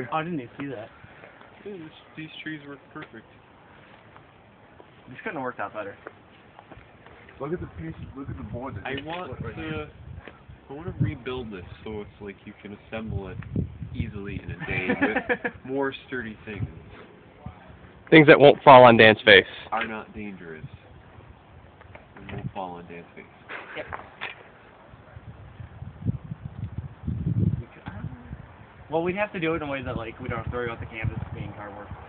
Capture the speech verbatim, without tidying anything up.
Oh, I didn't even see that. Yeah, this, these trees work perfect. This couldn't have worked out better. Look at the piece. Look at the board. That I just want split right to. here. I want to rebuild this so it's like you can assemble it easily in a day with more sturdy things. Things that won't fall on Dan's face. Are not dangerous. And won't fall on Dan's face. Yep. Well, we'd have to do it in a way that like we don't have to worry about the canvas being cardboard.